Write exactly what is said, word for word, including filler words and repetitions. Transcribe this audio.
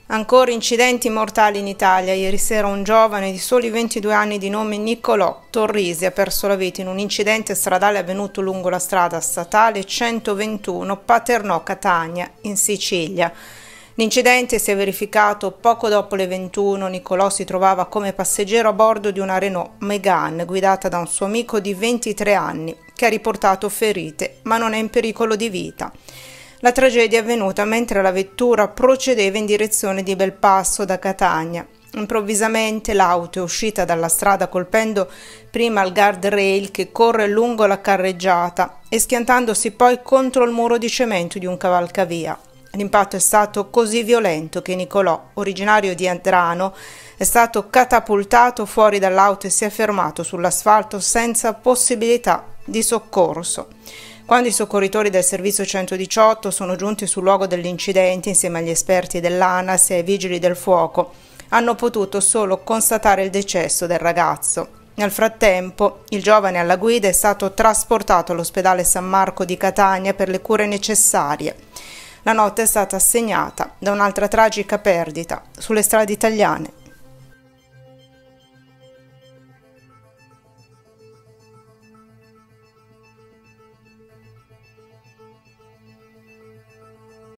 Ancora incidenti mortali in Italia. Ieri sera un giovane di soli ventidue anni di nome Nicolò Torrisi ha perso la vita in un incidente stradale avvenuto lungo la strada statale centoventuno Paternò-Catania, in Sicilia. L'incidente si è verificato poco dopo le ventuno. Nicolò si trovava come passeggero a bordo di una Renault Megane guidata da un suo amico di ventitré anni, che ha riportato ferite, ma non è in pericolo di vita. La tragedia è avvenuta mentre la vettura procedeva in direzione di Belpasso da Catania. Improvvisamente l'auto è uscita dalla strada colpendo prima il guardrail che corre lungo la carreggiata e schiantandosi poi contro il muro di cemento di un cavalcavia. L'impatto è stato così violento che Nicolò, originario di Adrano, è stato catapultato fuori dall'auto e si è fermato sull'asfalto senza possibilità di soccorso. Quando i soccorritori del servizio centodiciotto sono giunti sul luogo dell'incidente insieme agli esperti dell'ANAS e ai vigili del fuoco, hanno potuto solo constatare il decesso del ragazzo. Nel frattempo, il giovane alla guida è stato trasportato all'ospedale San Marco di Catania per le cure necessarie. La notte è stata segnata da un'altra tragica perdita sulle strade italiane.